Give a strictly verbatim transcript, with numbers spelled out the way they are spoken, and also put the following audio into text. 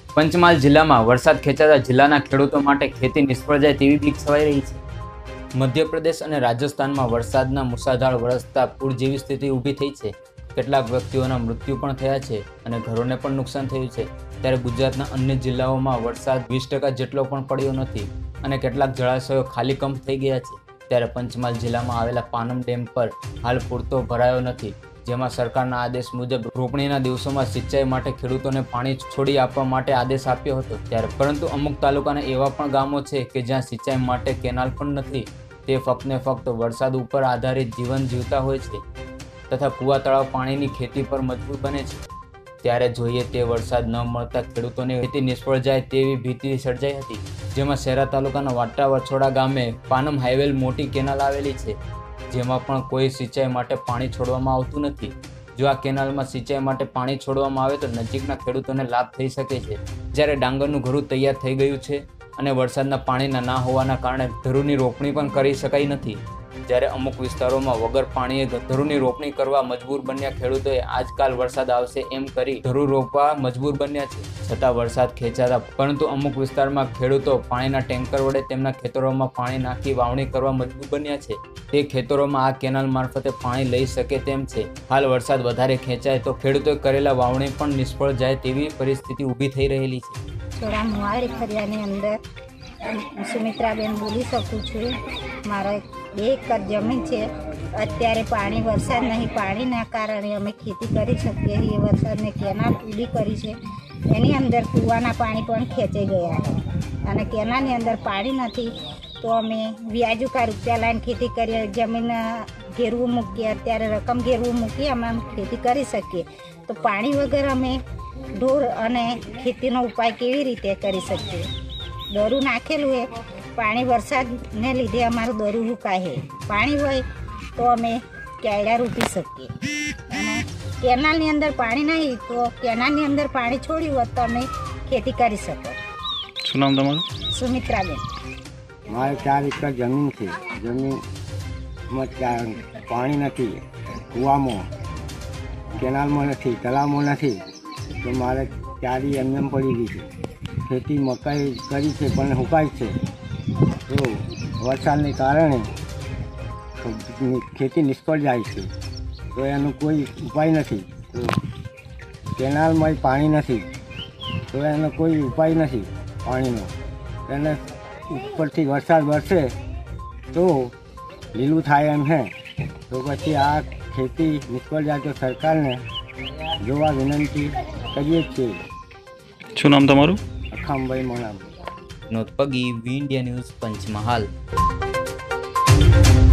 પંચમહાલ જિલ્લામાં વરસાદ ખેંચાતા જિલ્લાના ખેડૂતો માટે ખેતી નિષ્ફળ જાય તેવી બીક છવાઈ રહી છે। મધ્યપ્રદેશ અને રાજસ્થાનમાં વરસાદના મુસળધાર વરસતા પૂર જેવી સ્થિતિ ઊભી થઈ છે। કેટલાક વ્યક્તિઓના મૃત્યુ પણ થયા છે અને ઘરોને પણ નુકસાન થયું છે। ત્યારે ગુજરાતના અન્ય જિલ્લાઓમાં વરસાદ વીસ ટકા જેટલો પણ પડ્યો નથી અને કેટલાક જળાશયો ખાલી કમ્પ થઈ ગયા છે। ત્યારે પંચમહાલ જિલ્લામાં આવેલા પાનમ ડેમ પર હાલ પૂરતો ભરાયો નથી, જેમાં સરકારના આદેશ મુજબ રોપણીના દિવસોમાં સિંચાઈ માટે ખેડૂતોને પાણી છોડી આપવા માટે આદેશ આપ્યો હતો। ત્યારે પરંતુ અમુક તાલુકાના એવા પણ ગામો છે કે જ્યાં સિંચાઈ માટે કેનાલ પણ નથી, તે ફક્ત ને ફક્ત વરસાદ ઉપર આધારિત જીવન જીવતા હોય છે તથા કુવા તળાવ પાણીની ખેતી પર મજબૂર બને છે। ત્યારે જોઈએ તે વરસાદ ન મળતા ખેડૂતોને ખેતી નિષ્ફળ જાય તેવી ભીતિ સર્જાઈ હતી, જેમાં શહેરા તાલુકાના વાટા વછોડા ગામે પાનમ હાઈવે મોટી કેનાલ આવેલી છે, જેમાં પણ કોઈ સિંચાઈ માટે પાણી છોડવામાં આવતું નથી। જો આ કેનાલમાં સિંચાઈ માટે પાણી છોડવામાં આવે તો નજીકના ખેડૂતોને લાભ થઈ શકે છે। જ્યારે ડાંગરનું ઘરું તૈયાર થઈ ગયું છે અને વરસાદના પાણીના ના હોવાના કારણે ધરુની રોપણી પણ કરી શકાઈ નથી। જ્યારે અમુક વિસ્તારોમાં વગર પાણીએ ધરુની રોપણી કરવા મજબૂર બન્યા ખેડૂતોએ આજકાલ વરસાદ આવશે એમ કરી ધરુ રોપવા મજબૂર બન્યા છે, છતાં વરસાદ ખેંચાતા પરંતુ અમુક વિસ્તારમાં ખેડૂતો પાણીના ટેન્કર વડે તેમના ખેતરોમાં પાણી નાખી વાવણી કરવા મજબૂર બન્યા છે। તે ખેતરોમાં આ કેનાલ મારફતે પાણી લઈ શકે તેમ છે। હાલ વરસાદ વધારે ખેંચાય તો ખેડૂતોએ કરેલા વાવણી પણ નિષ્ફળ જાય તેવી પરિસ્થિતિ ઊભી થઈ રહેલી છે। થોડા મુહારી ફરિયાની અંદર સુમિત્રાબેન બોલી શકું છું। મારા બે એકર જમીન છે, અત્યારે પાણી વરસાદ નહીં, પાણીના કારણે અમે ખેતી કરી શકીએ એ વરસાદને કેનાલ ઊભી કરી છે, એની અંદર કૂવાના પાણી પણ ખેંચાઈ ગયા છે અને કેનાલની અંદર પાણી નથી તો અમે વ્યાજુકા રૂપિયા લાઈન ખેતી કરીએ, જમીન ઘેરવું મૂકીએ, અત્યારે રકમ ઘેરવું મૂકીએ અમે ખેતી કરી શકીએ, તો પાણી વગર અમે ઢોર અને ખેતીનો ઉપાય કેવી રીતે કરી શકીએ? દરું નાખેલું છે, પાણી વરસાદને લીધે અમારું દરું સુકાય છે, પાણી હોય તો અમે કેળા રોપી શકીએ અને કેનાલની અંદર પાણી નહીં તો કેનાલની અંદર પાણી છોડ્યું હોત તો અમે ખેતી કરી શકો। શું નામ તમારું? સુમિત્રાબેન। મારે ચાર એકર જમીન છે, જમીનમાં ચાર પાણી નથી, કૂવામાં, કેનાલમાં નથી, તળાવમાં નથી, તો મારે ચારી એમ એમ પડી ગઈ છે। ખેતી મકાઈ કરી છે પણ સુકાય છે, તો વરસાદને કારણે ખેતી નિષ્ફળ જાય છે, તો એનો કોઈ ઉપાય નથી। તો કેનાલમાં પાણી નથી તો એનો કોઈ ઉપાય નથી પાણીનો, એને ઉપરથી વરસાદ વરસે તો લીલું થાય એમ છે, તો પછી આ ખેતી નિષ્ફળ જાય તો સરકારને જોવા વિનંતી કરીએ છીએ। શું નામ તમારું? અખામભાઈ મોણાભાઈ। નોંધ Pagi V India news Panchmahal.